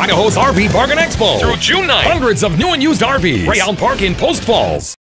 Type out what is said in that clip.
Idaho's RV Bargain Expo through June 9th. Hundreds of new and used RVs. Ray Allen Park in Post Falls.